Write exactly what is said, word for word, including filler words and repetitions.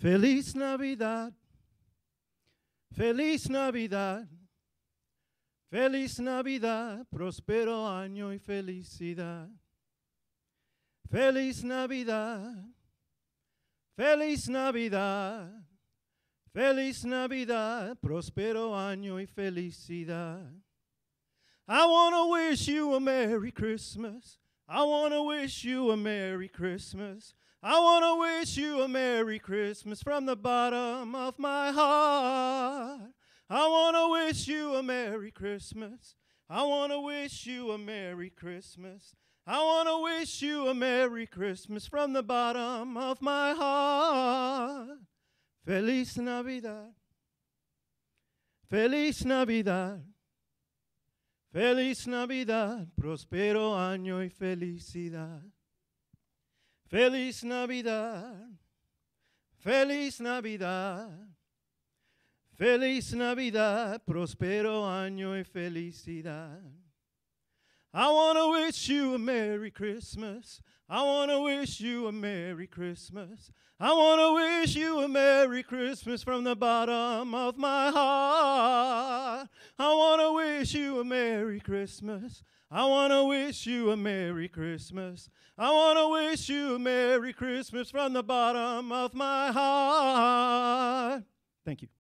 Feliz Navidad, Feliz Navidad, Feliz Navidad, próspero año y felicidad. Feliz Navidad, Feliz Navidad, Feliz Navidad, próspero año y felicidad. I want to wish you a Merry Christmas. I want to wish you a Merry Christmas. I want to wish you a Merry Christmas from the bottom of my heart. I want to wish you a Merry Christmas. I want to wish you a Merry Christmas. I want to wish you a Merry Christmas from the bottom of my heart. Feliz Navidad. Feliz Navidad. Feliz Navidad. Próspero año y felicidad. Feliz Navidad. Feliz Navidad. Feliz Navidad. Próspero año y felicidad. I want to wish you a Merry Christmas. I want to wish you a Merry Christmas. I want to wish you a Merry Christmas from the bottom of my heart. I want to wish you a Merry Christmas. I want to wish you a Merry Christmas. I want to wish you a Merry Christmas from the bottom of my heart. Thank you.